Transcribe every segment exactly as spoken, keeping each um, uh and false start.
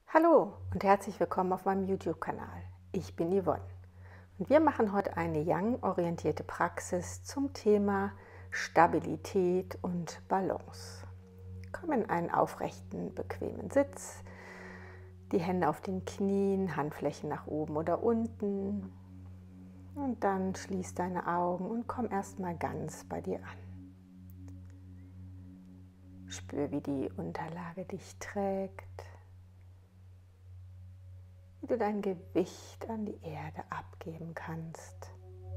Hallo und herzlich willkommen auf meinem YouTube-Kanal. Ich bin Yvonne und wir machen heute eine Yang-orientierte Praxis zum Thema Stabilität und Balance. Komm in einen aufrechten, bequemen Sitz, die Hände auf den Knien, Handflächen nach oben oder unten und dann schließ deine Augen und komm erstmal ganz bei dir an. Spür, wie die Unterlage dich trägt, wie du dein Gewicht an die Erde abgeben kannst.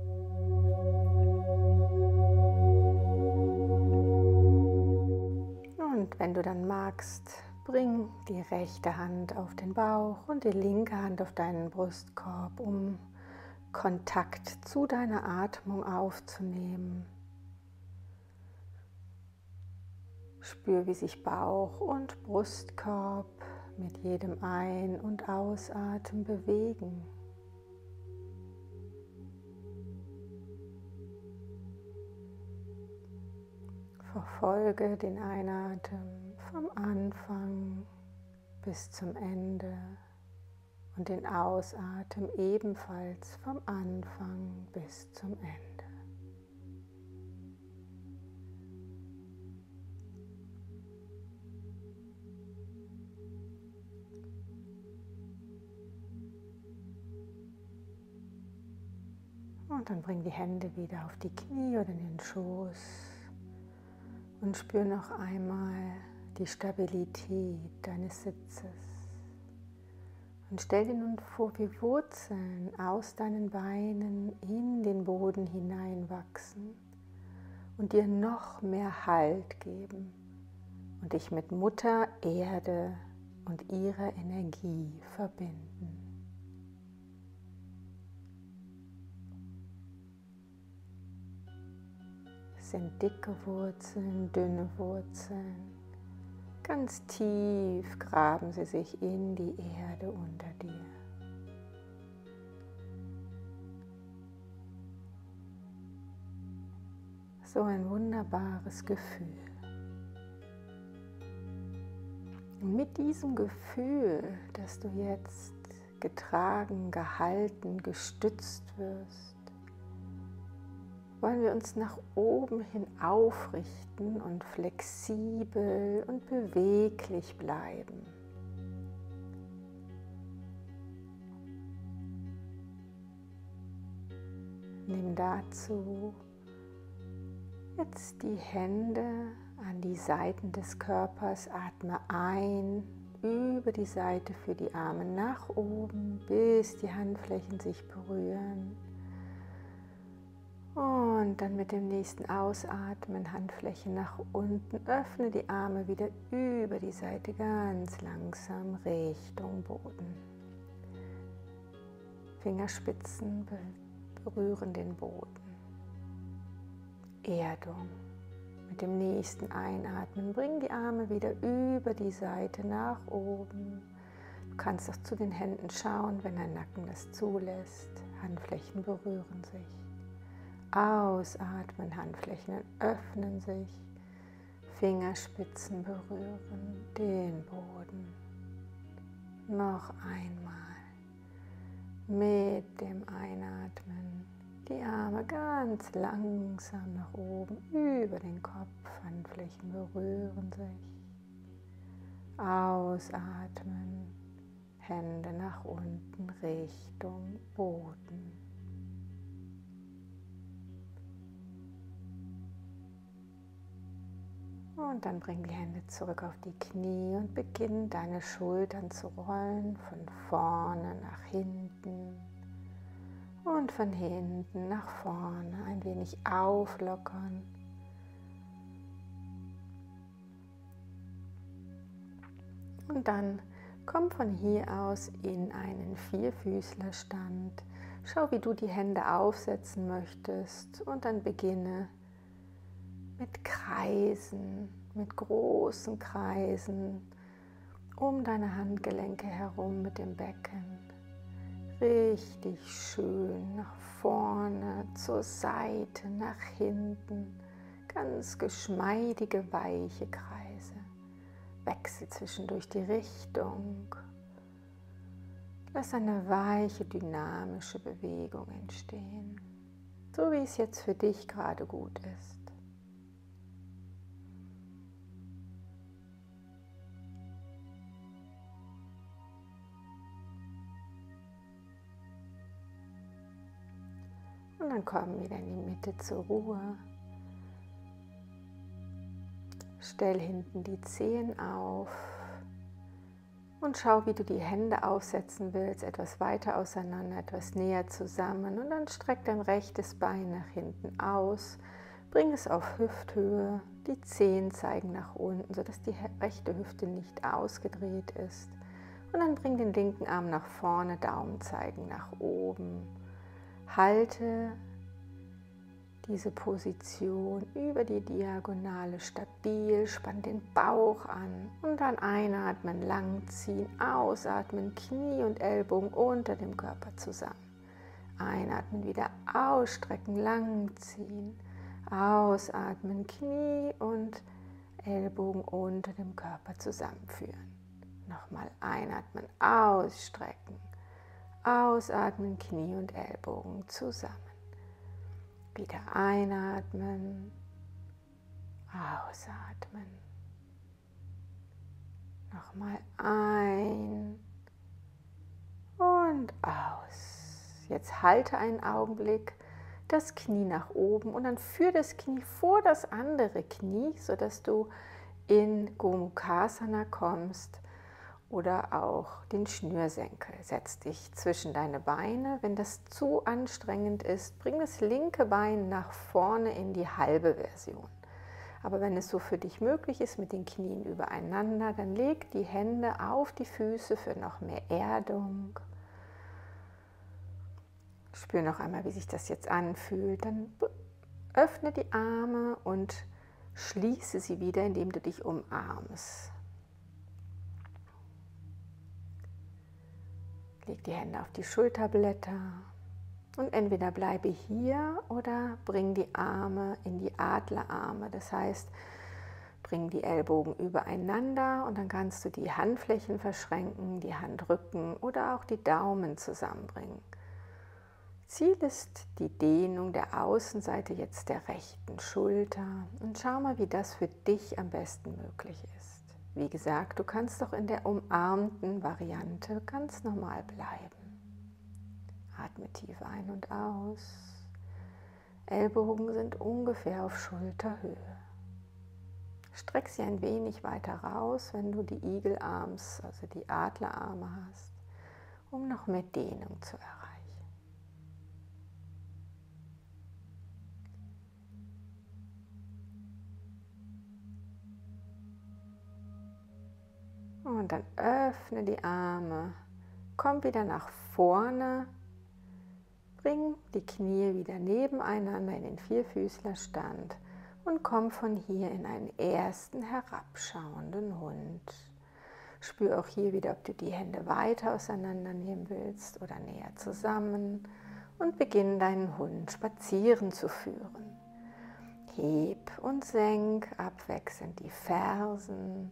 Und wenn du dann magst, bring die rechte Hand auf den Bauch und die linke Hand auf deinen Brustkorb, um Kontakt zu deiner Atmung aufzunehmen. Spür, wie sich Bauch und Brustkorb mit jedem Ein- und Ausatmen bewegen. Verfolge den Einatmen vom Anfang bis zum Ende und den Ausatmen ebenfalls vom Anfang bis zum Ende. Und dann bring die Hände wieder auf die Knie oder in den Schoß und spür noch einmal die Stabilität deines Sitzes. Und stell dir nun vor, wie Wurzeln aus deinen Beinen in den Boden hineinwachsen und dir noch mehr Halt geben und dich mit Mutter Erde und ihrer Energie verbinden. Es sind dicke Wurzeln, dünne Wurzeln. Ganz tief graben sie sich in die Erde unter dir. So ein wunderbares Gefühl. Und mit diesem Gefühl, dass du jetzt getragen, gehalten, gestützt wirst, wollen wir uns nach oben hin aufrichten und flexibel und beweglich bleiben. Nimm dazu jetzt die Hände an die Seiten des Körpers, atme ein, über die Seite für die Arme nach oben, bis die Handflächen sich berühren. Und dann mit dem nächsten Ausatmen, Handflächen nach unten, öffne die Arme wieder über die Seite ganz langsam Richtung Boden. Fingerspitzen berühren den Boden. Erdung. Mit dem nächsten Einatmen bring die Arme wieder über die Seite nach oben. Du kannst auch zu den Händen schauen, wenn dein Nacken das zulässt. Handflächen berühren sich. Ausatmen, Handflächen öffnen sich, Fingerspitzen berühren den Boden. Noch einmal mit dem Einatmen die Arme ganz langsam nach oben über den Kopf, Handflächen berühren sich. Ausatmen, Hände nach unten Richtung Boden. Und dann bring die Hände zurück auf die Knie und beginn deine Schultern zu rollen, von vorne nach hinten und von hinten nach vorne, ein wenig auflockern. Und dann komm von hier aus in einen Vierfüßlerstand. Schau, wie du die Hände aufsetzen möchtest und dann beginne mit Kreisen, mit großen Kreisen um deine Handgelenke herum mit dem Becken. Richtig schön nach vorne, zur Seite, nach hinten. Ganz geschmeidige, weiche Kreise. Wechsel zwischendurch die Richtung Lass eine weiche, dynamische Bewegung entstehen, so wie es jetzt für dich gerade gut ist. Und dann komm wieder in die Mitte zur Ruhe. Stell hinten die Zehen auf und schau, wie du die Hände aufsetzen willst, etwas weiter auseinander, etwas näher zusammen. Und dann streck dein rechtes Bein nach hinten aus, bring es auf Hüfthöhe, die Zehen zeigen nach unten, sodass die rechte Hüfte nicht ausgedreht ist. Und dann bring den linken Arm nach vorne, Daumen zeigen nach oben. Halte diese Position über die Diagonale stabil, spann den Bauch an und dann einatmen, langziehen, ausatmen, Knie und Ellbogen unter dem Körper zusammen. Einatmen, wieder ausstrecken, langziehen, ausatmen, Knie und Ellbogen unter dem Körper zusammenführen. Nochmal einatmen, ausstrecken. Ausatmen, Knie und Ellbogen zusammen. Wieder einatmen, ausatmen. Nochmal ein und aus. Jetzt halte einen Augenblick das Knie nach oben und dann führe das Knie vor das andere Knie, sodass du in Gomukhasana kommst. Oder auch den Schnürsenkel. Setz dich zwischen deine Beine. Wenn das zu anstrengend ist, bring das linke Bein nach vorne in die halbe Version. Aber wenn es so für dich möglich ist, mit den Knien übereinander, dann leg die Hände auf die Füße für noch mehr Erdung. Spür noch einmal, wie sich das jetzt anfühlt. Dann öffne die Arme und schließe sie wieder, indem du dich umarmst. Leg die Hände auf die Schulterblätter und entweder bleibe hier oder bring die Arme in die Adlerarme. Das heißt, bring die Ellbogen übereinander und dann kannst du die Handflächen verschränken, die Handrücken oder auch die Daumen zusammenbringen. Ziel ist die Dehnung der Außenseite jetzt der rechten Schulter und schau mal, wie das für dich am besten möglich ist. Wie gesagt, du kannst auch in der umarmten Variante ganz normal bleiben. Atme tief ein und aus. Ellbogen sind ungefähr auf Schulterhöhe. Streck sie ein wenig weiter raus, wenn du die Eagle Arms, also die Adlerarme hast, um noch mehr Dehnung zu erreichen. Und dann öffne die Arme, komm wieder nach vorne, bring die Knie wieder nebeneinander in den Vierfüßlerstand und komm von hier in einen ersten herabschauenden Hund. Spür auch hier wieder, ob du die Hände weiter auseinander nehmen willst oder näher zusammen und beginn deinen Hund spazieren zu führen. Heb und senk abwechselnd die Fersen.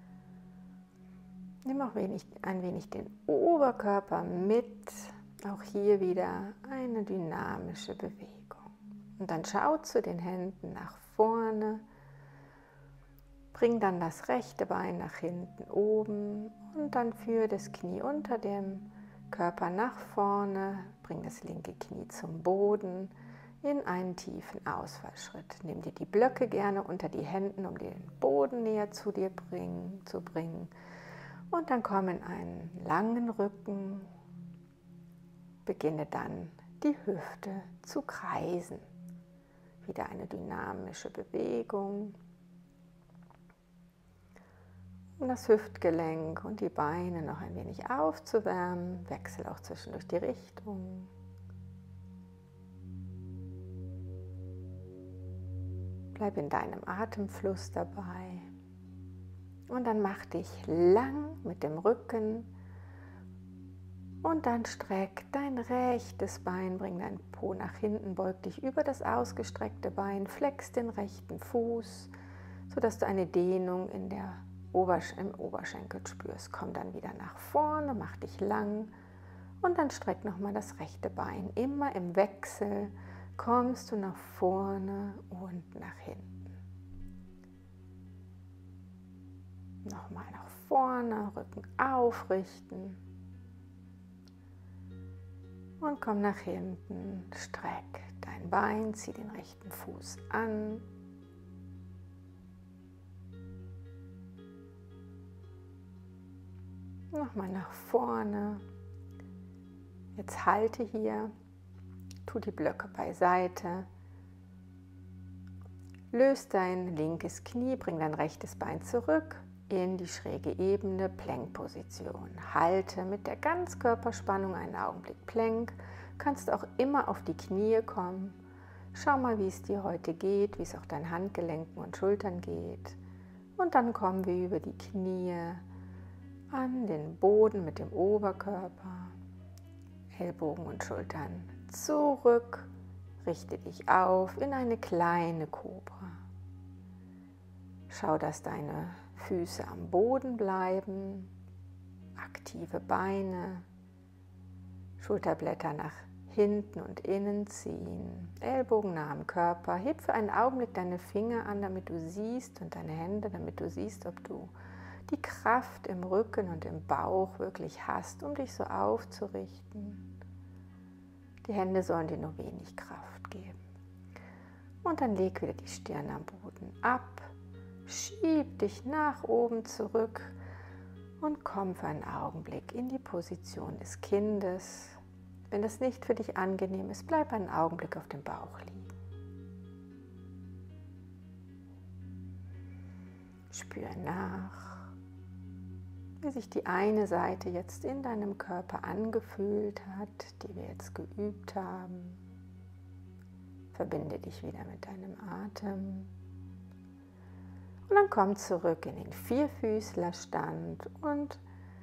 Nimm auch wenig, ein wenig den Oberkörper mit, auch hier wieder eine dynamische Bewegung. Und dann schau zu den Händen nach vorne, bring dann das rechte Bein nach hinten oben und dann führe das Knie unter dem Körper nach vorne, bring das linke Knie zum Boden in einen tiefen Ausfallschritt. Nimm dir die Blöcke gerne unter die Händen, um den Boden näher zu dir bringen, zu bringen. Und dann komm in einen langen Rücken, beginne dann die Hüfte zu kreisen. Wieder eine dynamische Bewegung. Um das Hüftgelenk und die Beine noch ein wenig aufzuwärmen, wechsel auch zwischendurch die Richtung. Bleib in deinem Atemfluss dabei. Und dann mach dich lang mit dem Rücken und dann streck dein rechtes Bein, bring dein Po nach hinten, beug dich über das ausgestreckte Bein, flex den rechten Fuß, sodass du eine Dehnung in der Obersch- im Oberschenkel spürst. Komm dann wieder nach vorne, mach dich lang Und dann streck nochmal das rechte Bein. Immer im Wechsel kommst du nach vorne und nach hinten. Nochmal nach vorne, Rücken aufrichten. Und komm nach hinten, streck dein Bein, zieh den rechten Fuß an. Nochmal nach vorne. Jetzt halte hier, tu die Blöcke beiseite. Löst dein linkes Knie, bring dein rechtes Bein zurück in die schräge Ebene, Plankposition. Halte mit der Ganzkörperspannung einen Augenblick Plank. Kannst auch immer auf die Knie kommen. Schau mal, wie es dir heute geht, wie es auch deinen Handgelenken und Schultern geht. Und dann kommen wir über die Knie an den Boden mit dem Oberkörper. Ellbogen und Schultern zurück, richte dich auf in eine kleine Kobra. Schau, dass deine Füße am Boden bleiben, aktive Beine, Schulterblätter nach hinten und innen ziehen, Ellbogen nah am Körper. Heb für einen Augenblick deine Finger an, damit du siehst, und deine Hände, damit du siehst, ob du die Kraft im Rücken und im Bauch wirklich hast, um dich so aufzurichten. Die Hände sollen dir nur wenig Kraft geben. Und dann leg wieder die Stirn am Boden ab, schieb dich nach oben zurück und komm für einen Augenblick in die Position des Kindes. Wenn das nicht für dich angenehm ist, bleib einen Augenblick auf dem Bauch liegen. Spür nach, wie sich die eine Seite jetzt in deinem Körper angefühlt hat, die wir jetzt geübt haben. Verbinde dich wieder mit deinem Atem. Und dann komm zurück in den Vierfüßlerstand und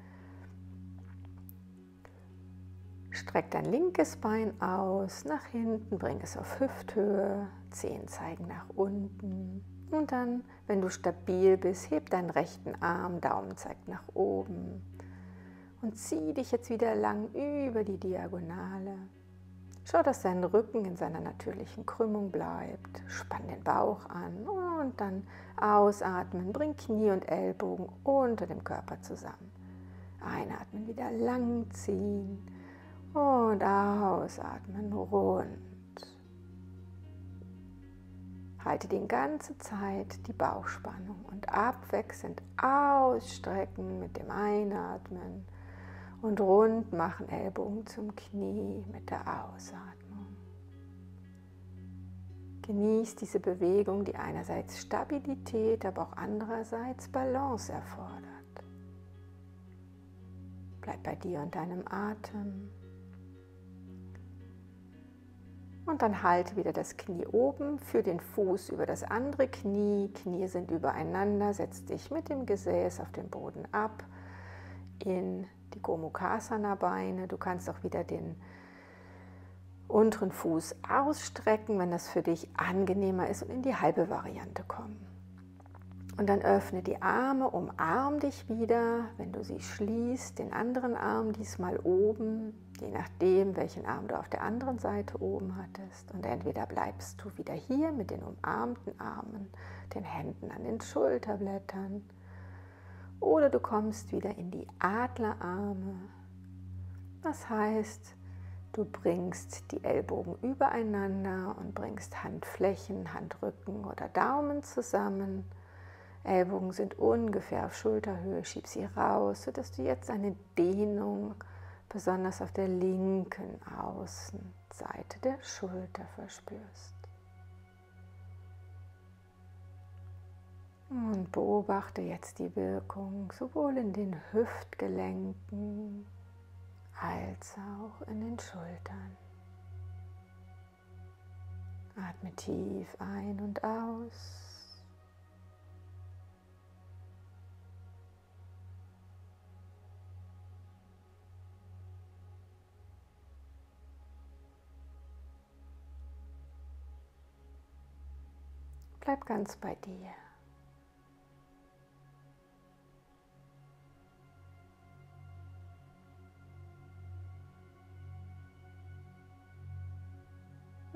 streck dein linkes Bein aus, nach hinten, bring es auf Hüfthöhe, Zehen zeigen nach unten. Und dann, wenn du stabil bist, heb deinen rechten Arm, Daumen zeigt nach oben. Und zieh dich jetzt wieder lang über die Diagonale. Schau, dass dein Rücken in seiner natürlichen Krümmung bleibt. Spann den Bauch an und dann ausatmen. Bring Knie und Ellbogen unter dem Körper zusammen. Einatmen, wieder lang ziehen und ausatmen, rund. Halte die ganze Zeit die Bauchspannung und abwechselnd ausstrecken mit dem Einatmen und rund machen, Ellbogen zum Knie mit der Ausatmung. Genieß diese Bewegung, die einerseits Stabilität, aber auch andererseits Balance erfordert. Bleib bei dir und deinem Atem. Und dann halte wieder das Knie oben, führe den Fuß über das andere Knie, Knie sind übereinander, setz dich mit dem Gesäß auf den Boden ab, in die Gomukhasana-Beine. Du kannst auch wieder den unteren Fuß ausstrecken, wenn das für dich angenehmer ist, und in die halbe Variante kommen. Und dann öffne die Arme, umarm dich wieder, wenn du sie schließt, den anderen Arm diesmal oben, je nachdem, welchen Arm du auf der anderen Seite oben hattest. Und entweder bleibst du wieder hier mit den umarmten Armen, den Händen an den Schulterblättern, oder du kommst wieder in die Adlerarme. Das heißt, du bringst die Ellbogen übereinander und bringst Handflächen, Handrücken oder Daumen zusammen. Ellbogen sind ungefähr auf Schulterhöhe, schieb sie raus, sodass du jetzt eine Dehnung, besonders auf der linken Außenseite der Schulter verspürst. Und beobachte jetzt die Wirkung sowohl in den Hüftgelenken als auch in den Schultern. Atme tief ein und aus. Bleib ganz bei dir.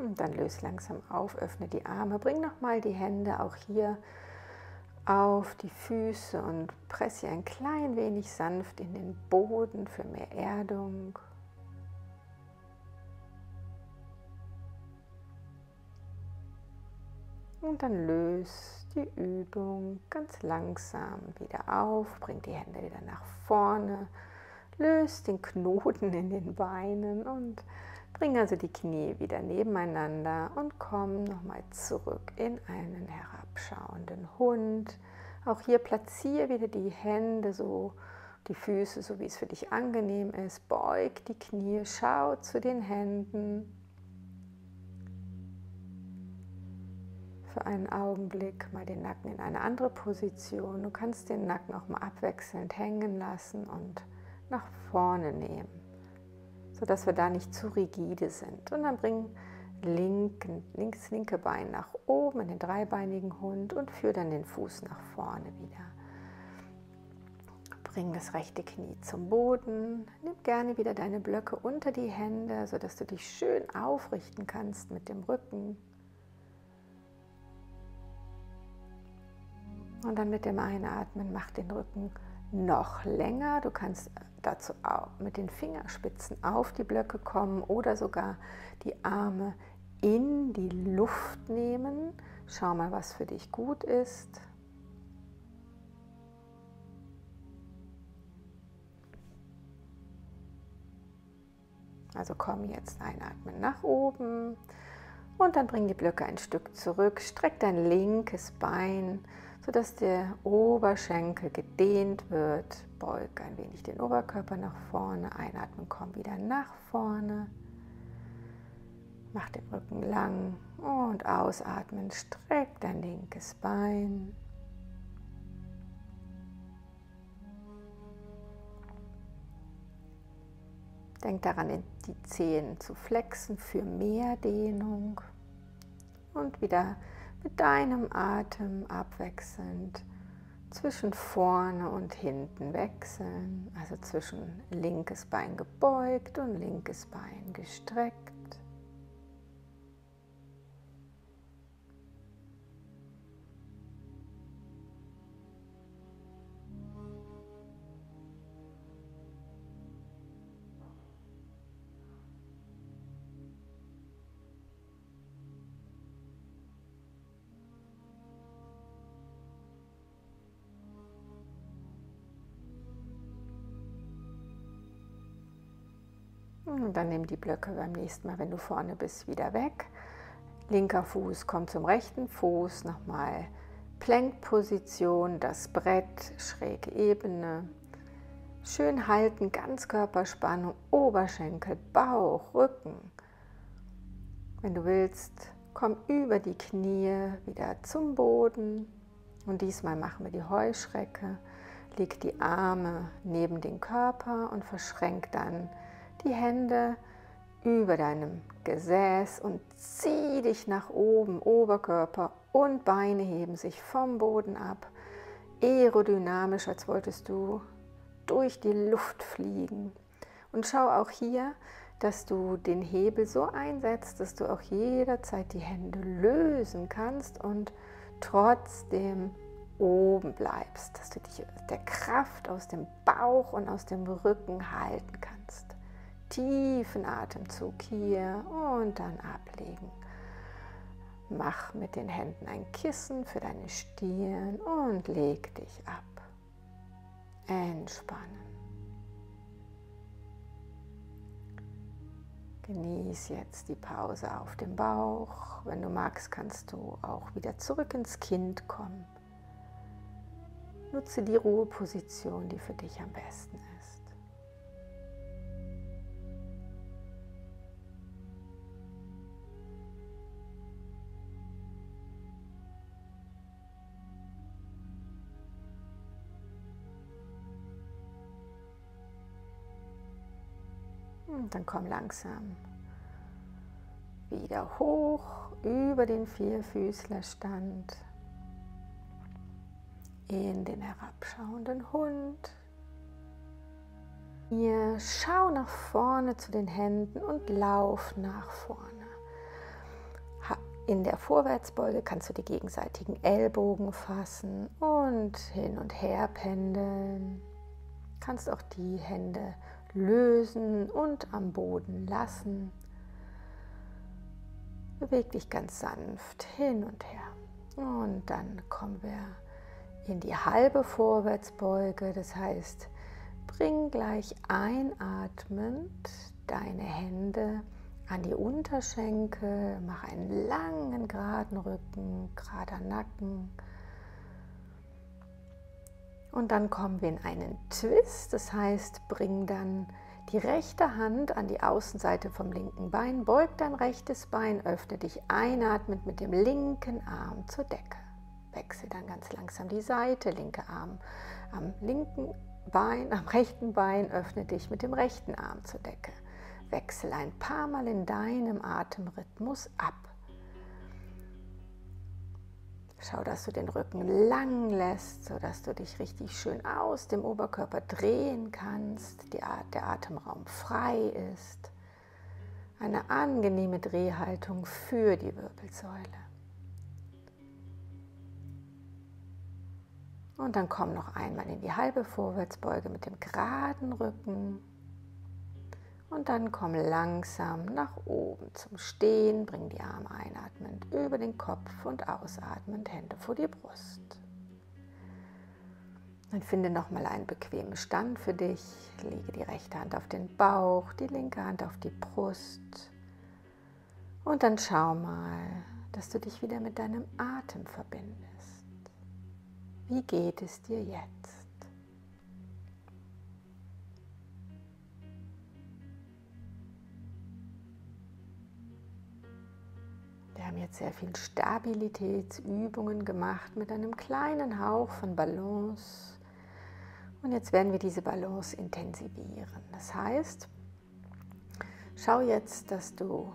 Und dann löse langsam auf, öffne die Arme, bring nochmal die Hände auch hier auf die Füße und presse sie ein klein wenig sanft in den Boden für mehr Erdung. Und dann löse die Übung ganz langsam wieder auf, bring die Hände wieder nach vorne, löse den Knoten in den Beinen und bring also die Knie wieder nebeneinander und komm nochmal zurück in einen herabschauenden Hund. Auch hier platziere wieder die Hände so, die Füße, so wie es für dich angenehm ist. Beug die Knie, schau zu den Händen. Für einen Augenblick mal den Nacken in eine andere Position. Du kannst den Nacken auch mal abwechselnd hängen lassen und nach vorne nehmen, sodass wir da nicht zu rigide sind. Und dann bring linken, links linke Bein nach oben in den dreibeinigen Hund und führe dann den Fuß nach vorne wieder. Bring das rechte Knie zum Boden. Nimm gerne wieder deine Blöcke unter die Hände, sodass du dich schön aufrichten kannst mit dem Rücken. Und dann mit dem Einatmen mach den Rücken noch länger. Du kannst dazu auch mit den Fingerspitzen auf die Blöcke kommen oder sogar die Arme in die Luft nehmen. Schau mal, was für dich gut ist. Also komm jetzt einatmen nach oben und dann bring die Blöcke ein Stück zurück. Streck dein linkes Bein, sodass der Oberschenkel gedehnt wird. Beug ein wenig den Oberkörper nach vorne. Einatmen, komm wieder nach vorne. Mach den Rücken lang und ausatmen. Streck dein linkes Bein. Denk daran, die Zehen zu flexen für mehr Dehnung. Und wieder mit deinem Atem abwechselnd zwischen vorne und hinten wechseln, also zwischen linkes Bein gebeugt und linkes Bein gestreckt. Und dann nimm die Blöcke beim nächsten Mal, wenn du vorne bist, wieder weg. Linker Fuß kommt zum rechten Fuß, nochmal Plankposition, das Brett, schräge Ebene. Schön halten, Ganzkörperspannung, Oberschenkel, Bauch, Rücken. Wenn du willst, komm über die Knie wieder zum Boden. Und diesmal machen wir die Heuschrecke. Leg die Arme neben den Körper und verschränk dann die Hände über deinem Gesäß und zieh dich nach oben. Oberkörper und Beine heben sich vom Boden ab. Aerodynamisch, als wolltest du durch die Luft fliegen. Und schau auch hier, dass du den Hebel so einsetzt, dass du auch jederzeit die Hände lösen kannst und trotzdem oben bleibst, dass du dich der Kraft aus dem Bauch und aus dem Rücken halten kannst. Tiefen Atemzug hier und dann ablegen. Mach mit den Händen ein Kissen für deine Stirn und leg dich ab. Entspannen. Genieß jetzt die Pause auf dem Bauch. Wenn du magst, kannst du auch wieder zurück ins Kind kommen. Nutze die Ruheposition, die für dich am besten ist. Und dann komm langsam wieder hoch über den Vierfüßlerstand in den herabschauenden Hund. Hier schau nach vorne zu den Händen und lauf nach vorne. In der Vorwärtsbeuge kannst du die gegenseitigen Ellbogen fassen und hin und her pendeln. Du kannst auch die Hände lösen und am Boden lassen. Beweg dich ganz sanft hin und her. Und dann kommen wir in die halbe Vorwärtsbeuge. Das heißt, bring gleich einatmend deine Hände an die Unterschenkel, mach einen langen, geraden Rücken, gerader Nacken. Und dann kommen wir in einen Twist, das heißt, bring dann die rechte Hand an die Außenseite vom linken Bein, beug dein rechtes Bein, öffne dich einatmend mit dem linken Arm zur Decke. Wechsel dann ganz langsam die Seite, linke Arm am linken Bein, am rechten Bein, öffne dich mit dem rechten Arm zur Decke. Wechsel ein paar Mal in deinem Atemrhythmus ab. Schau, dass du den Rücken lang lässt, sodass du dich richtig schön aus dem Oberkörper drehen kannst, die, der Atemraum frei ist. Eine angenehme Drehhaltung für die Wirbelsäule. Und dann komm noch einmal in die halbe Vorwärtsbeuge mit dem geraden Rücken. Und dann komm langsam nach oben zum Stehen, bring die Arme einatmend über den Kopf und ausatmend Hände vor die Brust. Dann finde nochmal einen bequemen Stand für dich. Lege die rechte Hand auf den Bauch, die linke Hand auf die Brust. Und dann schau mal, dass du dich wieder mit deinem Atem verbindest. Wie geht es dir jetzt? Wir haben jetzt sehr viel Stabilitätsübungen gemacht mit einem kleinen Hauch von Balance. Und jetzt werden wir diese Balance intensivieren. Das heißt, schau jetzt, dass du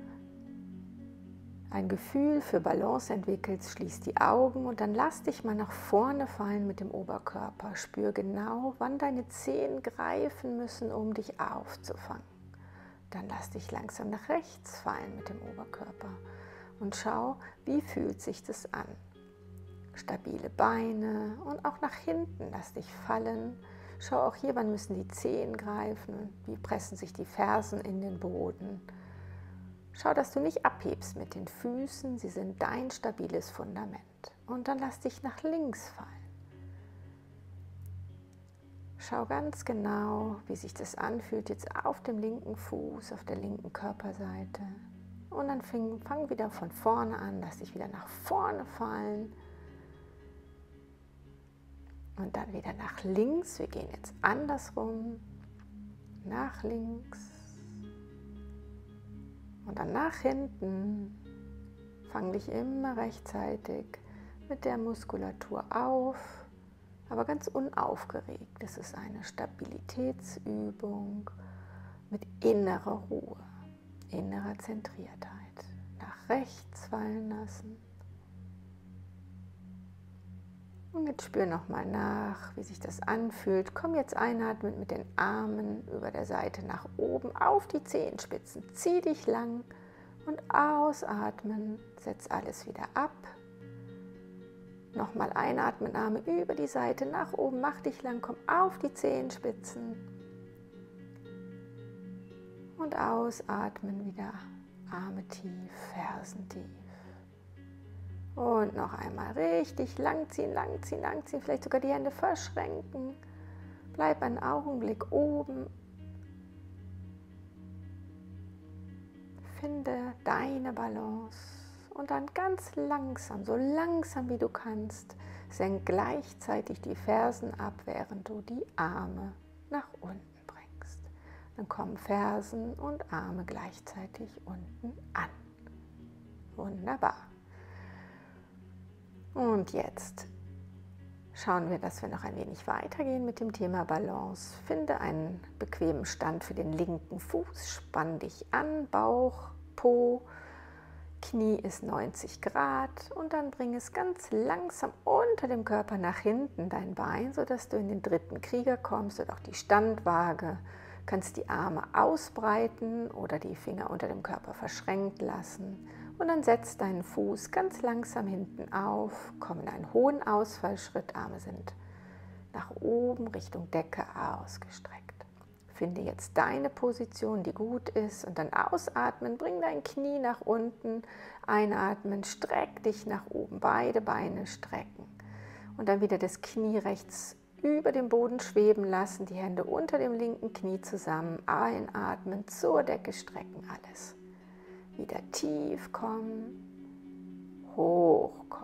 ein Gefühl für Balance entwickelst, schließ die Augen und dann lass dich mal nach vorne fallen mit dem Oberkörper. Spür genau, wann deine Zehen greifen müssen, um dich aufzufangen. Dann lass dich langsam nach rechts fallen mit dem Oberkörper. Und schau, wie fühlt sich das an. Stabile Beine und auch nach hinten lass dich fallen. Schau auch hier, wann müssen die Zehen greifen und wie pressen sich die Fersen in den Boden. Schau, dass du nicht abhebst mit den Füßen, sie sind dein stabiles Fundament. Und dann lass dich nach links fallen. Schau ganz genau, wie sich das anfühlt jetzt auf dem linken Fuß, auf der linken Körperseite. Und dann fang, fang wieder von vorne an, lass dich wieder nach vorne fallen. Und dann wieder nach links. Wir gehen jetzt andersrum. Nach links. Und dann nach hinten. Fang dich immer rechtzeitig mit der Muskulatur auf, aber ganz unaufgeregt. Das ist eine Stabilitätsübung mit innerer Ruhe. Innerer Zentriertheit. Nach rechts fallen lassen. Und jetzt spür nochmal nach, wie sich das anfühlt. Komm jetzt einatmend mit den Armen über der Seite nach oben auf die Zehenspitzen. Zieh dich lang und ausatmen. Setz alles wieder ab. Nochmal einatmen, Arme über die Seite nach oben. Mach dich lang, komm auf die Zehenspitzen. Und ausatmen wieder, Arme tief, Fersen tief. Und noch einmal richtig langziehen, langziehen, langziehen, vielleicht sogar die Hände verschränken. Bleib einen Augenblick oben. Finde deine Balance und dann ganz langsam, so langsam wie du kannst, senk gleichzeitig die Fersen ab, während du die Arme nach unten. Dann kommen Fersen und Arme gleichzeitig unten an. Wunderbar. Und jetzt schauen wir, dass wir noch ein wenig weitergehen mit dem Thema Balance. Finde einen bequemen Stand für den linken Fuß. Spann dich an, Bauch, Po, Knie ist neunzig Grad und dann bring es ganz langsam unter dem Körper nach hinten, dein Bein, sodass du in den dritten Krieger kommst oder auch die Standwaage. Du kannst die Arme ausbreiten oder die Finger unter dem Körper verschränkt lassen Und dann setz deinen Fuß ganz langsam hinten auf, komm in einen hohen Ausfallschritt, Arme sind nach oben Richtung Decke ausgestreckt. Finde jetzt deine Position, die gut ist, und dann ausatmen, bring dein Knie nach unten, einatmen, streck dich nach oben, beide Beine strecken. Und dann wieder das Knie rechts über dem Boden schweben lassen, die Hände unter dem linken Knie zusammen, einatmen, zur Decke strecken, alles. Wieder tief kommen, hochkommen.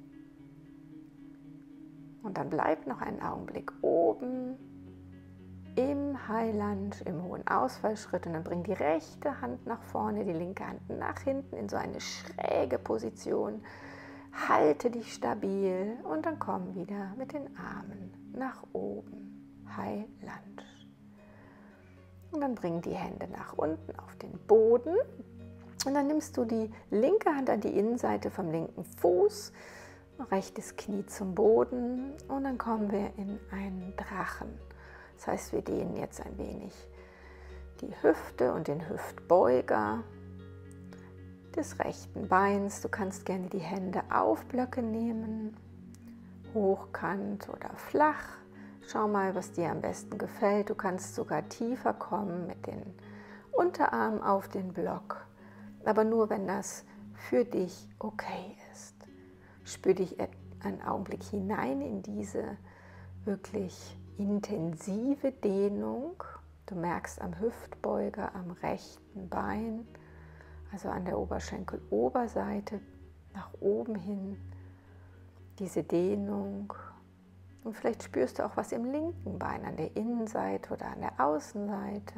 Und dann bleib noch einen Augenblick oben im High Lunge, im hohen Ausfallschritt, und dann bring die rechte Hand nach vorne, die linke Hand nach hinten in so eine schräge Position. Halte dich stabil und dann komm wieder mit den Armen nach oben, High Lunge. Und dann bring die Hände nach unten auf den Boden. Und dann nimmst du die linke Hand an die Innenseite vom linken Fuß, rechtes Knie zum Boden, und dann kommen wir in einen Drachen. Das heißt, wir dehnen jetzt ein wenig die Hüfte und den Hüftbeuger des rechten Beins. Du kannst gerne die Hände auf Blöcke nehmen, hochkant oder flach. Schau mal, was dir am besten gefällt. Du kannst sogar tiefer kommen mit den Unterarmen auf den Block. Aber nur, wenn das für dich okay ist. Spür dich einen Augenblick hinein in diese wirklich intensive Dehnung. Du merkst am Hüftbeuger, am rechten Bein, also an der Oberschenkeloberseite nach oben hin, diese Dehnung. Und vielleicht spürst du auch was im linken Bein, an der Innenseite oder an der Außenseite.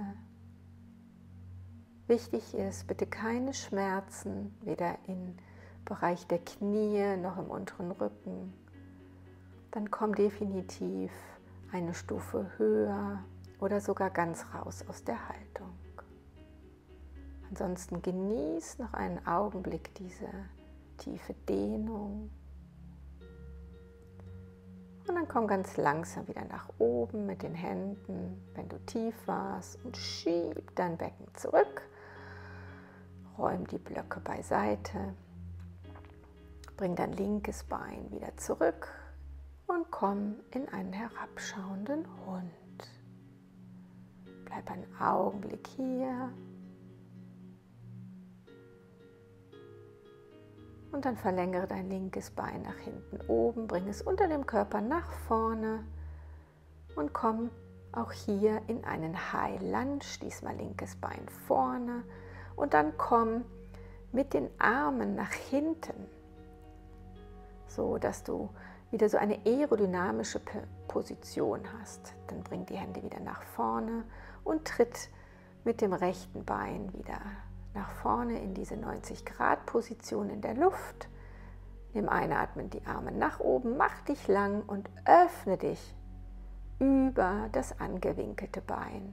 Wichtig ist, bitte keine Schmerzen, weder im Bereich der Knie noch im unteren Rücken. Dann komm definitiv eine Stufe höher oder sogar ganz raus aus der Haltung. Ansonsten genieß noch einen Augenblick diese tiefe Dehnung. Und dann komm ganz langsam wieder nach oben mit den Händen, wenn du tief warst, und schieb dein Becken zurück. Räum die Blöcke beiseite, bring dein linkes Bein wieder zurück und komm in einen herabschauenden Hund. Bleib einen Augenblick hier und dann verlängere dein linkes Bein nach hinten oben, bring es unter dem Körper nach vorne und komm auch hier in einen High Lunge, diesmal linkes Bein vorne. Und dann komm mit den Armen nach hinten, so dass du wieder so eine aerodynamische Position hast. Dann bring die Hände wieder nach vorne und tritt mit dem rechten Bein wieder nach vorne in diese neunzig Grad Position in der Luft. Nimm einatmen die Arme nach oben, mach dich lang und öffne dich über das angewinkelte Bein.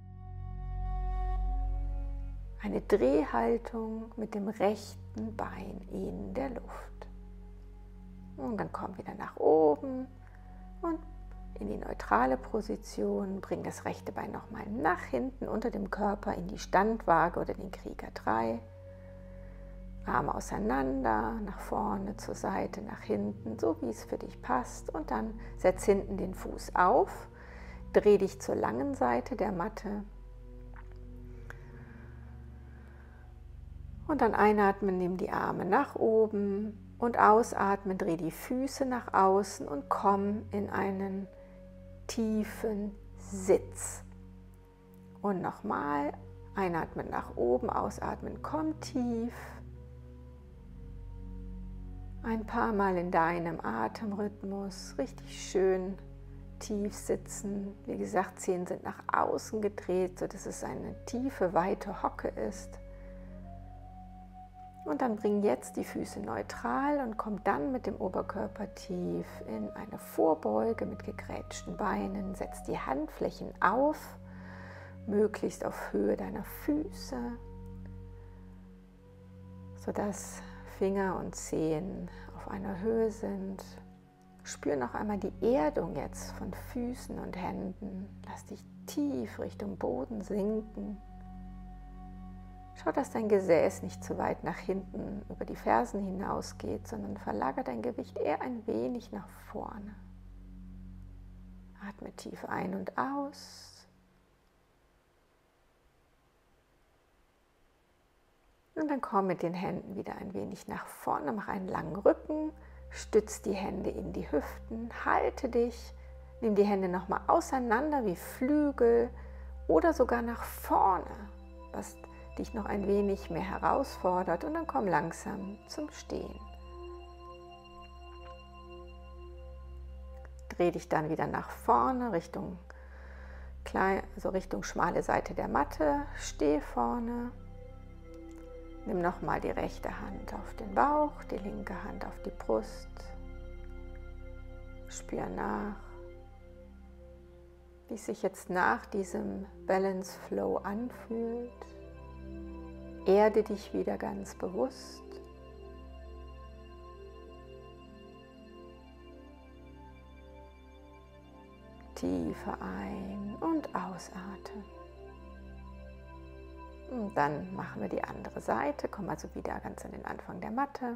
Eine Drehhaltung mit dem rechten Bein in der Luft. Und dann komm wieder nach oben und in die neutrale Position. Bring das rechte Bein nochmal nach hinten unter dem Körper in die Standwaage oder den Krieger drei. Arme auseinander, nach vorne, zur Seite, nach hinten, so wie es für dich passt. Und dann setz hinten den Fuß auf, dreh dich zur langen Seite der Matte. Und dann einatmen, nimm die Arme nach oben und ausatmen, dreh die Füße nach außen und komm in einen tiefen Sitz. Und nochmal, einatmen nach oben, ausatmen, komm tief. Ein paar Mal in deinem Atemrhythmus, richtig schön tief sitzen. Wie gesagt, Zehen sind nach außen gedreht, sodass es eine tiefe, weite Hocke ist. Und dann bring jetzt die Füße neutral und komm dann mit dem Oberkörper tief in eine Vorbeuge mit gegrätschten Beinen. Setz die Handflächen auf, möglichst auf Höhe deiner Füße, sodass Finger und Zehen auf einer Höhe sind. Spür noch einmal die Erdung jetzt von Füßen und Händen. Lass dich tief Richtung Boden sinken. Schau, dass dein Gesäß nicht zu weit nach hinten über die Fersen hinausgeht, sondern verlagere dein Gewicht eher ein wenig nach vorne. Atme tief ein und aus. Und dann komm mit den Händen wieder ein wenig nach vorne, mach einen langen Rücken, stütz die Hände in die Hüften, halte dich, nimm die Hände nochmal auseinander wie Flügel oder sogar nach vorne, was dich noch ein wenig mehr herausfordert, und dann komm langsam zum Stehen. Dreh dich dann wieder nach vorne, Richtung, klein, also Richtung schmale Seite der Matte, steh vorne. Nimm nochmal die rechte Hand auf den Bauch, die linke Hand auf die Brust. Spür nach, wie es sich jetzt nach diesem Balance Flow anfühlt. Erde dich wieder ganz bewusst. Tiefer ein- und ausatmen. Und dann machen wir die andere Seite, komm also wieder ganz an den Anfang der Matte.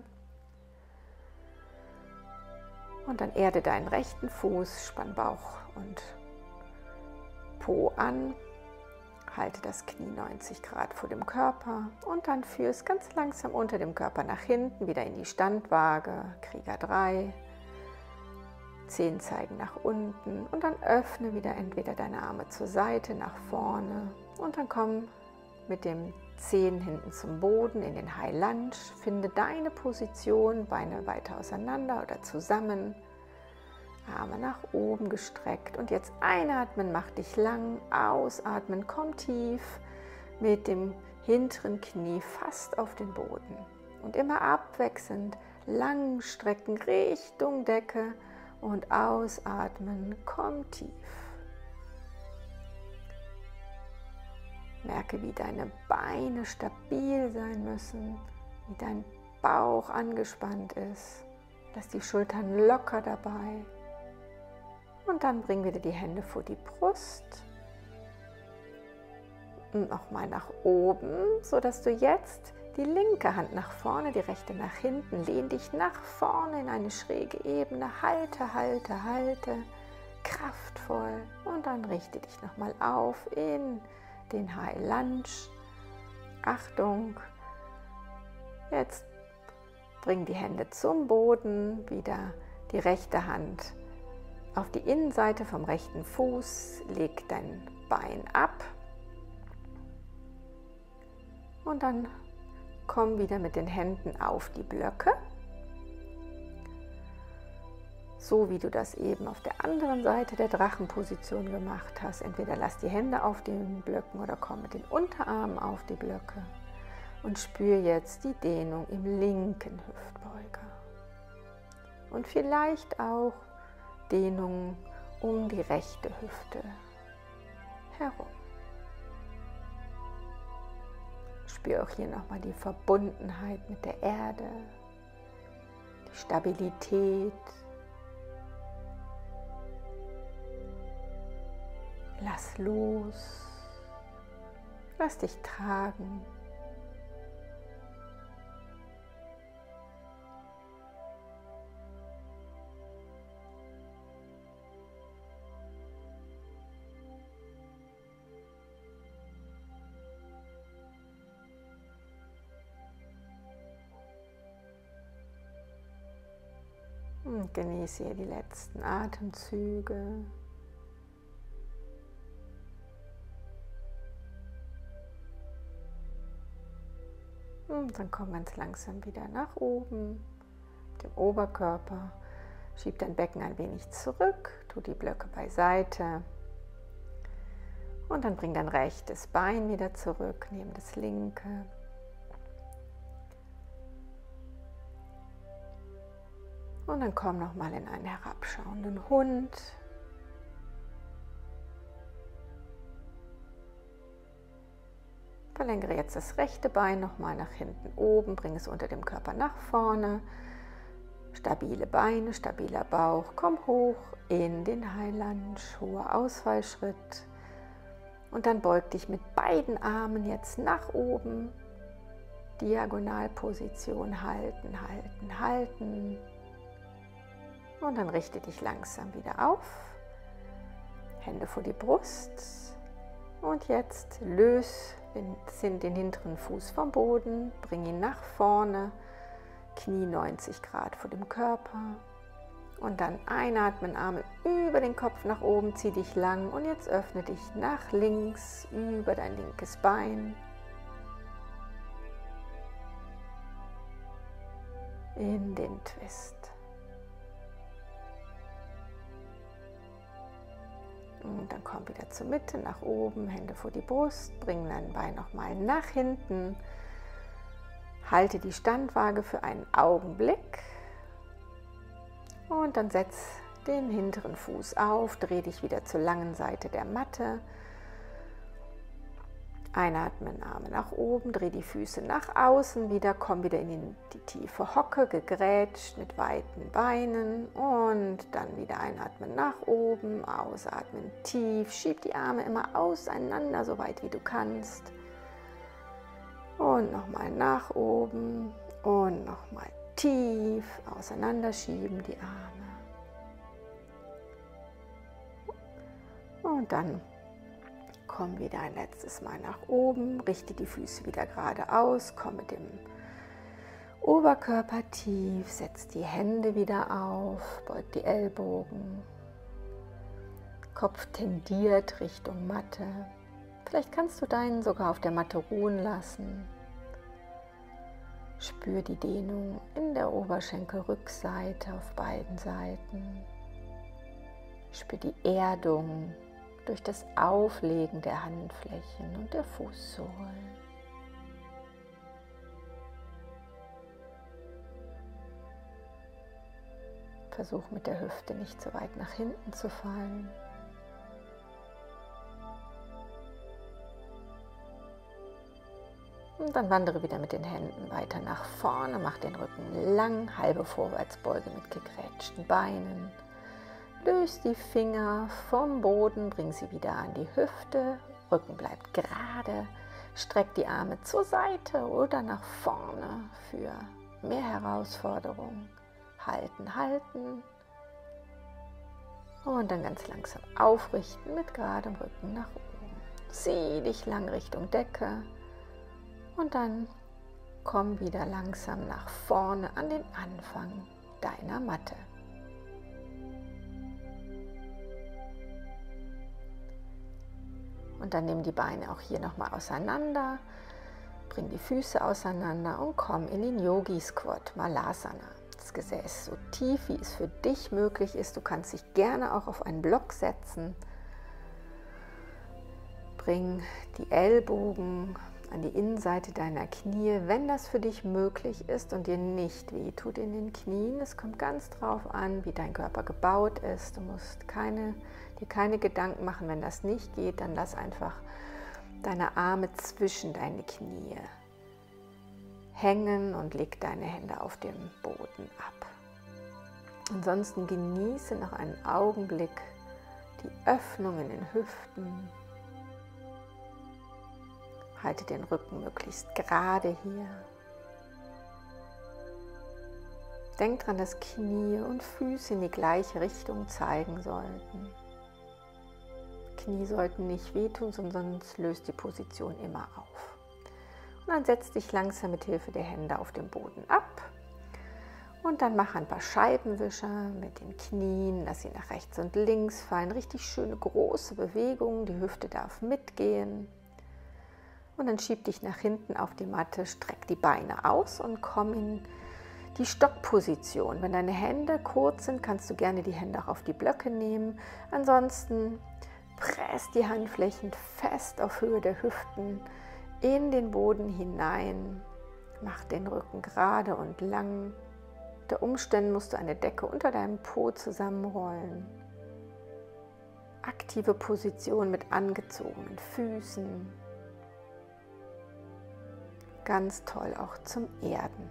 Und dann erde deinen rechten Fuß, spann Bauch und Po an, halte das Knie neunzig Grad vor dem Körper und dann führe es ganz langsam unter dem Körper nach hinten, wieder in die Standwaage, Krieger drei. Zehen zeigen nach unten und dann öffne wieder entweder deine Arme zur Seite, nach vorne und dann komm mit dem Zehen hinten zum Boden in den High Lunge. Finde deine Position, Beine weiter auseinander oder zusammen, Arme nach oben gestreckt und jetzt einatmen, mach dich lang, ausatmen, komm tief mit dem hinteren Knie fast auf den Boden und immer abwechselnd lang strecken Richtung Decke und ausatmen, komm tief. Merke, wie deine Beine stabil sein müssen, wie dein Bauch angespannt ist. Lass die Schultern locker dabei. Und dann bring wieder die Hände vor die Brust. Und nochmal nach oben, sodass du jetzt die linke Hand nach vorne, die rechte nach hinten, lehn dich nach vorne in eine schräge Ebene, halte, halte, halte, kraftvoll und dann richte dich nochmal auf in den High Lunge. Achtung, jetzt bring die Hände zum Boden, wieder die rechte Hand auf die Innenseite vom rechten Fuß, leg dein Bein ab und dann komm wieder mit den Händen auf die Blöcke, so wie du das eben auf der anderen Seite der Drachenposition gemacht hast. Entweder lass die Hände auf den Blöcken oder komm mit den Unterarmen auf die Blöcke und spür jetzt die Dehnung im linken Hüftbeuger und vielleicht auch Dehnung um die rechte Hüfte herum. Spür auch hier nochmal die Verbundenheit mit der Erde, die Stabilität. Lass los, lass dich tragen. Und genieße hier die letzten Atemzüge. Und dann komm ganz langsam wieder nach oben, dem Oberkörper. Schieb dein Becken ein wenig zurück, tu die Blöcke beiseite. Und dann bring dein rechtes Bein wieder zurück, neben das linke. Und dann komm nochmal in einen herabschauenden Hund. Verlängere jetzt das rechte Bein nochmal nach hinten oben, bring es unter dem Körper nach vorne. Stabile Beine, stabiler Bauch, komm hoch in den High Lunge, hoher Ausfallschritt. Und dann beug dich mit beiden Armen jetzt nach oben, Diagonalposition halten, halten, halten. Und dann richte dich langsam wieder auf. Hände vor die Brust. Und jetzt löse den, den hinteren Fuß vom Boden, bring ihn nach vorne, Knie neunzig Grad vor dem Körper. Und dann einatmen, Arme über den Kopf nach oben, zieh dich lang und jetzt öffne dich nach links über dein linkes Bein. In den Twist. Und dann komm wieder zur Mitte, nach oben, Hände vor die Brust, bring dein Bein nochmal nach hinten. Halte die Standwaage für einen Augenblick. Und dann setz den hinteren Fuß auf, dreh dich wieder zur langen Seite der Matte. Einatmen, Arme nach oben, dreh die Füße nach außen wieder, komm wieder in die tiefe Hocke, gegrätscht mit weiten Beinen und dann wieder einatmen nach oben, ausatmen tief, schieb die Arme immer auseinander, so weit wie du kannst. Und nochmal nach oben und nochmal tief auseinanderschieben die Arme. Und dann komm wieder ein letztes Mal nach oben, richte die Füße wieder gerade aus, komm mit dem Oberkörper tief, setz die Hände wieder auf, beug die Ellbogen, Kopf tendiert Richtung Matte. Vielleicht kannst du deinen sogar auf der Matte ruhen lassen. Spür die Dehnung in der Oberschenkelrückseite auf beiden Seiten. Spür die Erdung durch das Auflegen der Handflächen und der Fußsohlen. Versuch mit der Hüfte nicht so weit nach hinten zu fallen. Und dann wandere wieder mit den Händen weiter nach vorne, mach den Rücken lang, halbe Vorwärtsbeuge mit gegrätschten Beinen. Löse die Finger vom Boden, bring sie wieder an die Hüfte, Rücken bleibt gerade, streck die Arme zur Seite oder nach vorne für mehr Herausforderung. Halten, halten und dann ganz langsam aufrichten mit geradem Rücken nach oben. Zieh dich lang Richtung Decke. Und dann komm wieder langsam nach vorne an den Anfang deiner Matte. Und dann nimm die Beine auch hier nochmal auseinander, bring die Füße auseinander und komm in den Yogi Squat, Malasana. Das Gesäß so tief, wie es für dich möglich ist. Du kannst dich gerne auch auf einen Block setzen. Bring die Ellbogen an die Innenseite deiner Knie, wenn das für dich möglich ist und dir nicht wehtut in den Knien. Es kommt ganz drauf an, wie dein Körper gebaut ist. Du musst keine, dir keine Gedanken machen, wenn das nicht geht, dann lass einfach deine Arme zwischen deine Knie hängen und leg deine Hände auf dem Boden ab. Ansonsten genieße noch einen Augenblick die Öffnung in den Hüften. Halte den Rücken möglichst gerade hier. Denk dran, dass Knie und Füße in die gleiche Richtung zeigen sollten. Knie sollten nicht wehtun, sondern sonst löst die Position immer auf. Und dann setz dich langsam mit Hilfe der Hände auf den Boden ab. Und dann mach ein paar Scheibenwischer mit den Knien, lass sie nach rechts und links fallen. Richtig schöne große Bewegungen, die Hüfte darf mitgehen. Und dann schieb dich nach hinten auf die Matte, streck die Beine aus und komm in die Stockposition. Wenn deine Hände kurz sind, kannst du gerne die Hände auch auf die Blöcke nehmen. Ansonsten press die Handflächen fest auf Höhe der Hüften in den Boden hinein. Mach den Rücken gerade und lang. Unter Umständen musst du eine Decke unter deinem Po zusammenrollen. Aktive Position mit angezogenen Füßen. Ganz toll auch zum Erden.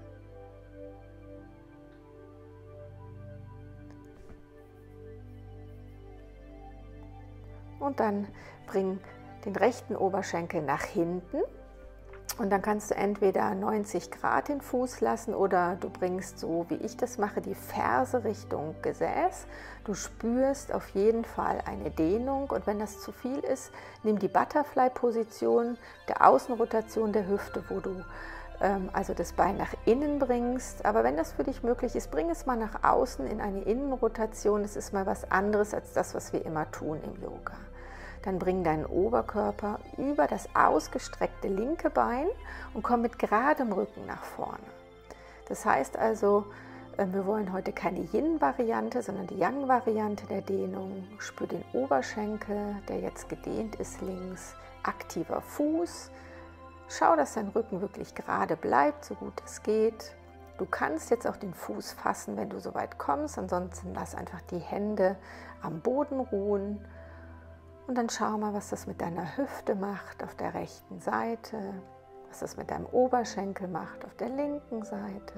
Und dann bring den rechten Oberschenkel nach hinten Und dann kannst du entweder neunzig Grad den Fuß lassen oder du bringst, so wie ich das mache, die Ferse Richtung Gesäß. Du spürst auf jeden Fall eine Dehnung und wenn das zu viel ist, nimm die Butterfly-Position der Außenrotation der Hüfte, wo du ähm, also das Bein nach innen bringst. Aber wenn das für dich möglich ist, bring es mal nach außen in eine Innenrotation. Das ist mal was anderes als das, was wir immer tun im Yoga. Dann bring deinen Oberkörper über das ausgestreckte linke Bein und komm mit geradem Rücken nach vorne. Das heißt also, wir wollen heute keine Yin-Variante, sondern die Yang-Variante der Dehnung. Spür den Oberschenkel, der jetzt gedehnt ist links, aktiver Fuß. Schau, dass dein Rücken wirklich gerade bleibt, so gut es geht. Du kannst jetzt auch den Fuß fassen, wenn du so weit kommst, ansonsten lass einfach die Hände am Boden ruhen. Und dann schau mal, was das mit deiner Hüfte macht auf der rechten Seite, was das mit deinem Oberschenkel macht auf der linken Seite.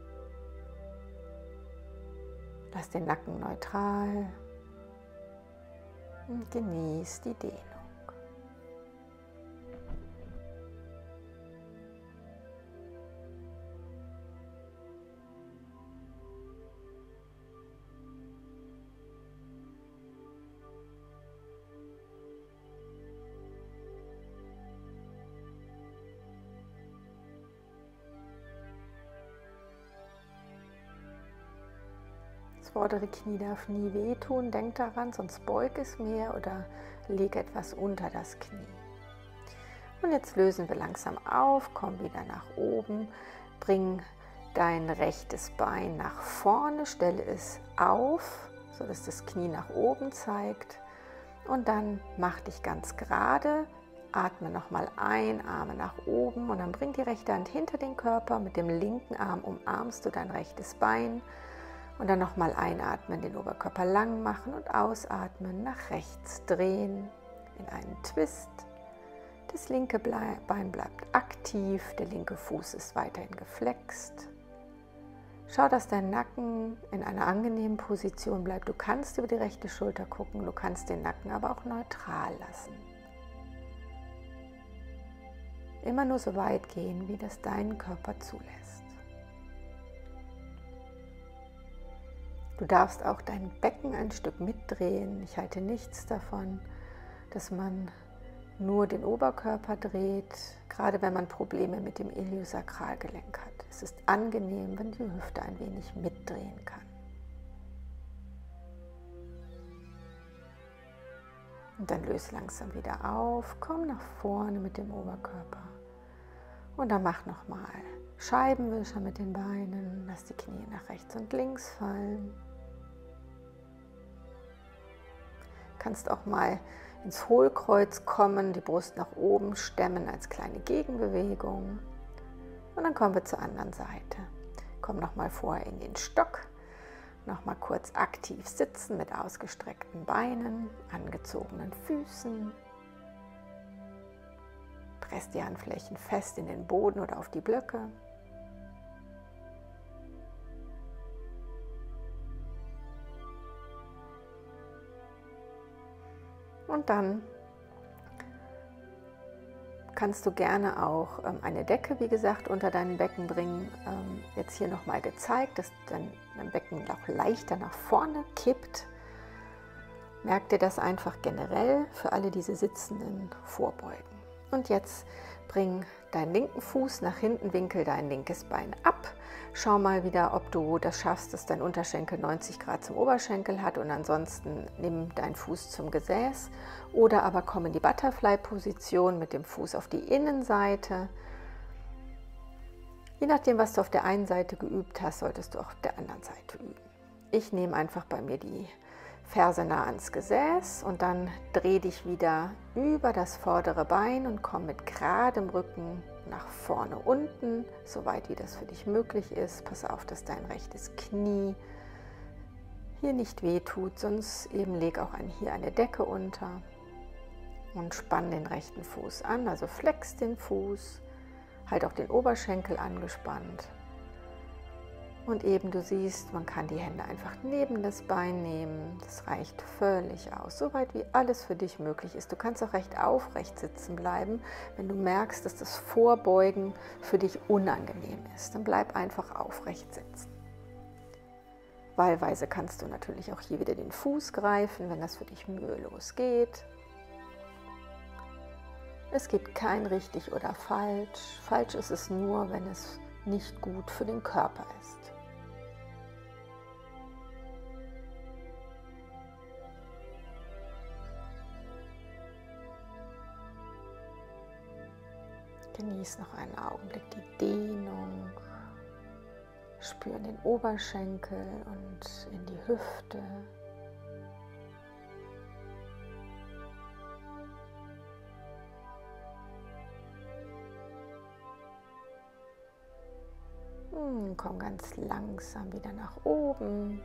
Lass den Nacken neutral und genieß die Dehnung. Das vordere Knie darf nie wehtun, denk daran, sonst beug es mehr oder leg etwas unter das Knie. Und jetzt lösen wir langsam auf, komm wieder nach oben, bring dein rechtes Bein nach vorne, stelle es auf, sodass das Knie nach oben zeigt und dann mach dich ganz gerade, atme nochmal ein, Arme nach oben und dann bring die rechte Hand hinter den Körper, mit dem linken Arm umarmst du dein rechtes Bein. Und dann nochmal einatmen, den Oberkörper lang machen und ausatmen, nach rechts drehen in einen Twist. Das linke Bein bleibt aktiv, der linke Fuß ist weiterhin geflext. Schau, dass dein Nacken in einer angenehmen Position bleibt. Du kannst über die rechte Schulter gucken, du kannst den Nacken aber auch neutral lassen. Immer nur so weit gehen, wie das dein Körper zulässt. Du darfst auch dein Becken ein Stück mitdrehen. Ich halte nichts davon, dass man nur den Oberkörper dreht, gerade wenn man Probleme mit dem Iliosakralgelenk hat. Es ist angenehm, wenn die Hüfte ein wenig mitdrehen kann. Und dann löse langsam wieder auf, komm nach vorne mit dem Oberkörper. Und dann mach nochmal Scheibenwischer mit den Beinen, lass die Knie nach rechts und links fallen. Kannst auch mal ins Hohlkreuz kommen, die Brust nach oben stemmen als kleine Gegenbewegung. Und dann kommen wir zur anderen Seite. Komm nochmal vor in den Stock, nochmal kurz aktiv sitzen mit ausgestreckten Beinen, angezogenen Füßen. Press die Handflächen fest in den Boden oder auf die Blöcke. Und dann kannst du gerne auch ähm, eine Decke, wie gesagt, unter dein Becken bringen. Ähm, jetzt hier nochmal gezeigt, dass dein, dein Becken auch leichter nach vorne kippt. Merk dir das einfach generell für alle diese Sitzenden vorbeugen. Und jetzt bring deinen linken Fuß nach hinten, winkel dein linkes Bein ab. Schau mal wieder, ob du das schaffst, dass dein Unterschenkel neunzig Grad zum Oberschenkel hat und ansonsten nimm deinen Fuß zum Gesäß oder aber komm in die Butterfly-Position mit dem Fuß auf die Innenseite. Je nachdem, was du auf der einen Seite geübt hast, solltest du auch auf der anderen Seite üben. Ich nehme einfach bei mir die Ferse nah ans Gesäß und dann dreh dich wieder über das vordere Bein und komm mit geradem Rücken nach vorne unten, so weit wie das für dich möglich ist. Pass auf, dass dein rechtes Knie hier nicht weh tut, sonst eben leg auch ein, hier eine Decke unter und spann den rechten Fuß an, also flex den Fuß, halt auch den Oberschenkel angespannt Und eben du siehst, man kann die Hände einfach neben das Bein nehmen. Das reicht völlig aus, soweit wie alles für dich möglich ist. Du kannst auch recht aufrecht sitzen bleiben, wenn du merkst, dass das Vorbeugen für dich unangenehm ist. Dann bleib einfach aufrecht sitzen. Wahlweise kannst du natürlich auch hier wieder den Fuß greifen, wenn das für dich mühelos geht. Es gibt kein richtig oder falsch. Falsch ist es nur, wenn es nicht gut für den Körper ist. Genieß noch einen Augenblick die Dehnung. Spür in den Oberschenkel und in die Hüfte. Hm, komm ganz langsam wieder nach oben.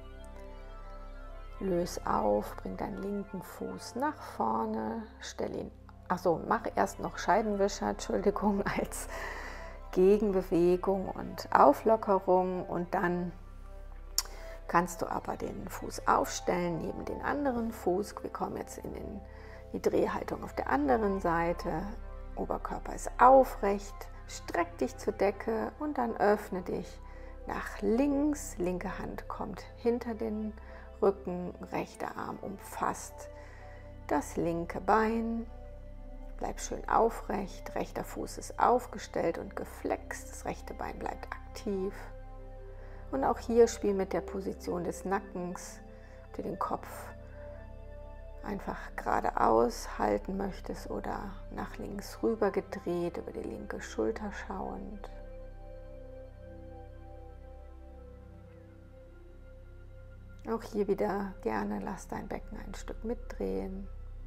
Löse auf, bring deinen linken Fuß nach vorne, stell ihn. Achso, mach erst noch Scheibenwischer, Entschuldigung, als Gegenbewegung und Auflockerung, und dann kannst du aber den Fuß aufstellen neben den anderen Fuß. Wir kommen jetzt in den, die Drehhaltung auf der anderen Seite. Oberkörper ist aufrecht, streck dich zur Decke und dann öffne dich nach links. Linke Hand kommt hinter den Rücken, rechter Arm umfasst das linke Bein. Bleib schön aufrecht, rechter Fuß ist aufgestellt und geflext, das rechte Bein bleibt aktiv. Und auch hier spiel mit der Position des Nackens, ob du den Kopf einfach geradeaus halten möchtest oder nach links rüber gedreht, über die linke Schulter schauend. Auch hier wieder gerne lass dein Becken ein Stück mitdrehen.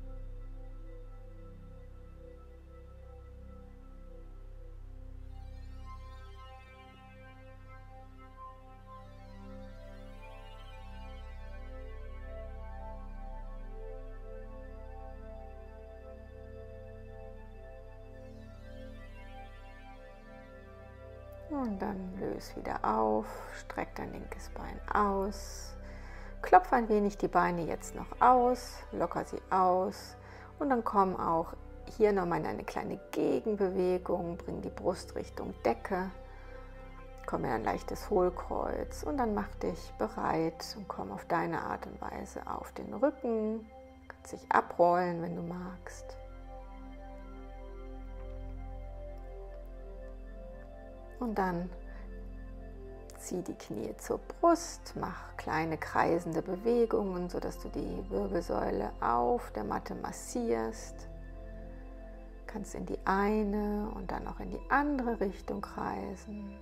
Und dann löse wieder auf, streck dein linkes Bein aus, klopf ein wenig die Beine jetzt noch aus, locker sie aus und dann komm auch hier nochmal in eine kleine Gegenbewegung, bring die Brust Richtung Decke, komm in ein leichtes Hohlkreuz und dann mach dich bereit und komm auf deine Art und Weise auf den Rücken, kannst dich abrollen, wenn du magst. Und dann zieh die Knie zur Brust, mach kleine kreisende Bewegungen, sodass du die Wirbelsäule auf der Matte massierst. Kannst in die eine und dann auch in die andere Richtung kreisen.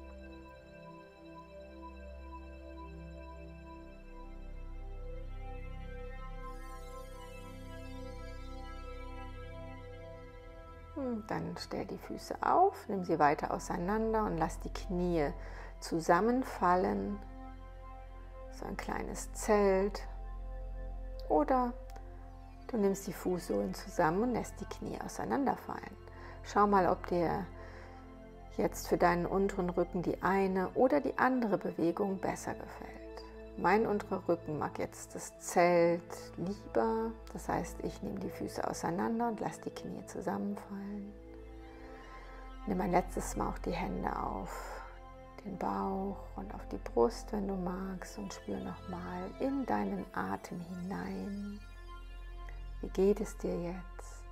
Und dann stell die Füße auf, nimm sie weiter auseinander und lass die Knie zusammenfallen. So ein kleines Zelt. Oder du nimmst die Fußsohlen zusammen und lässt die Knie auseinanderfallen. Schau mal, ob dir jetzt für deinen unteren Rücken die eine oder die andere Bewegung besser gefällt. Mein unterer Rücken mag jetzt das Zelt lieber. Das heißt, ich nehme die Füße auseinander und lasse die Knie zusammenfallen. Nimm ein letztes Mal auch die Hände auf den Bauch und auf die Brust, wenn du magst, und spür nochmal in deinen Atem hinein. Wie geht es dir jetzt?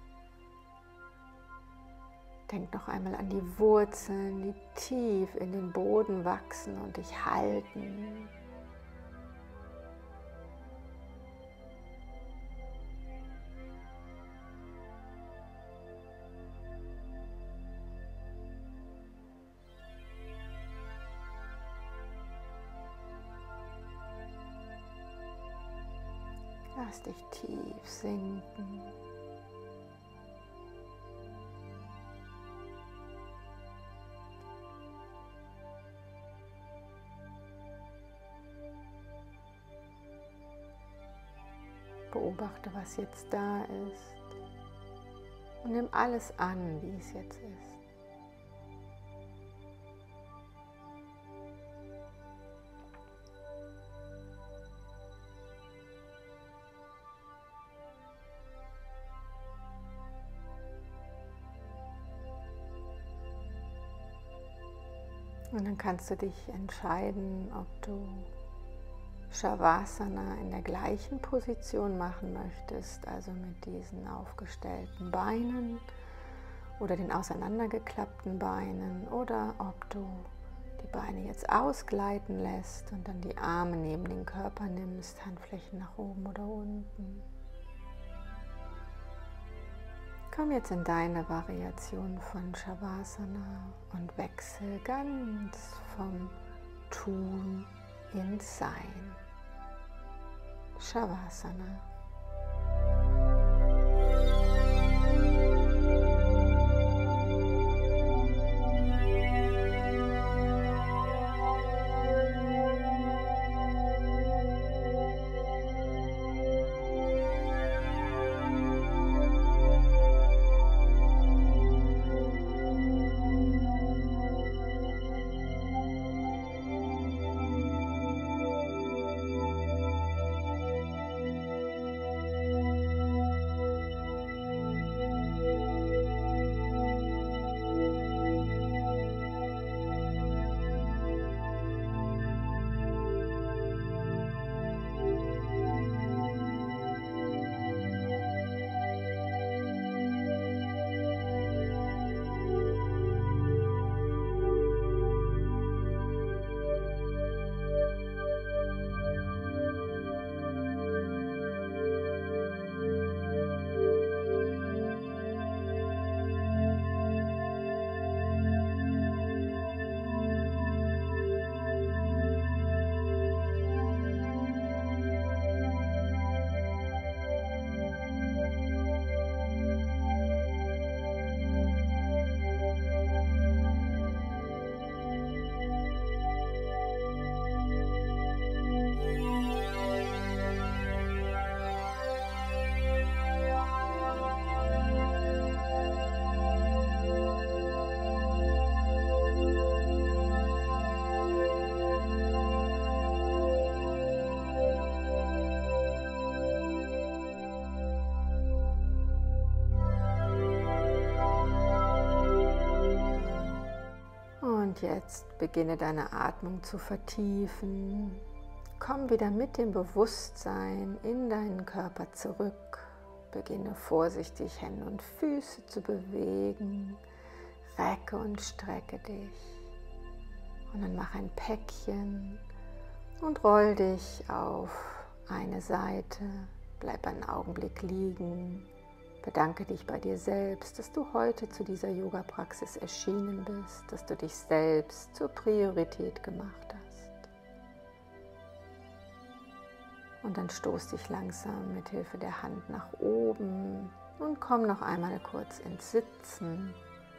Denk noch einmal an die Wurzeln, die tief in den Boden wachsen und dich halten. Lass dich tief sinken. Beobachte, was jetzt da ist. Und nimm alles an, wie es jetzt ist. Und dann kannst du dich entscheiden, ob du Shavasana in der gleichen Position machen möchtest, also mit diesen aufgestellten Beinen oder den auseinandergeklappten Beinen, oder ob du die Beine jetzt ausgleiten lässt und dann die Arme neben den Körper nimmst, Handflächen nach oben oder unten. Komm jetzt in deine Variation von Shavasana und wechsel ganz vom Tun ins Sein. Shavasana. Und jetzt beginne deine Atmung zu vertiefen. Komm wieder mit dem Bewusstsein in deinen Körper zurück. Beginne vorsichtig Hände und Füße zu bewegen. Recke und strecke dich. Und dann mach ein Päckchen und roll dich auf eine Seite. Bleib einen Augenblick liegen. Bedanke dich bei dir selbst, dass du heute zu dieser Yoga-Praxis erschienen bist, dass du dich selbst zur Priorität gemacht hast. Und dann stoß dich langsam mit Hilfe der Hand nach oben und komm noch einmal kurz ins Sitzen.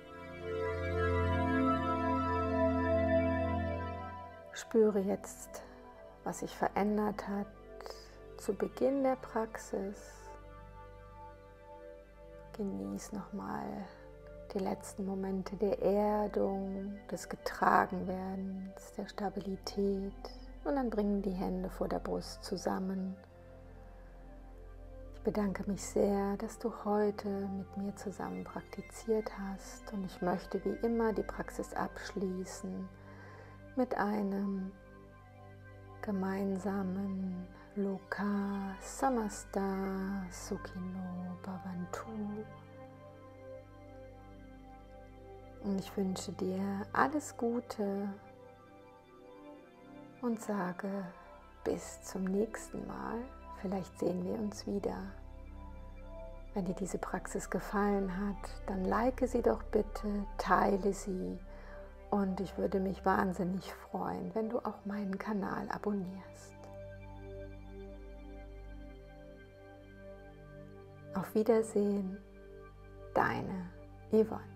Spüre jetzt, was sich verändert hat zu Beginn der Praxis. Genieß nochmal die letzten Momente der Erdung, des Getragenwerdens, der Stabilität. Und dann bringen die Hände vor der Brust zusammen. Ich bedanke mich sehr, dass du heute mit mir zusammen praktiziert hast. Und ich möchte wie immer die Praxis abschließen mit einem gemeinsamen Loka Samasta Sukhino Bhavantu. Und ich wünsche dir alles Gute und sage bis zum nächsten Mal. Vielleicht sehen wir uns wieder. Wenn dir diese Praxis gefallen hat, dann like sie doch bitte, teile sie. Und ich würde mich wahnsinnig freuen, wenn du auch meinen Kanal abonnierst. Auf Wiedersehen, deine Yvonne.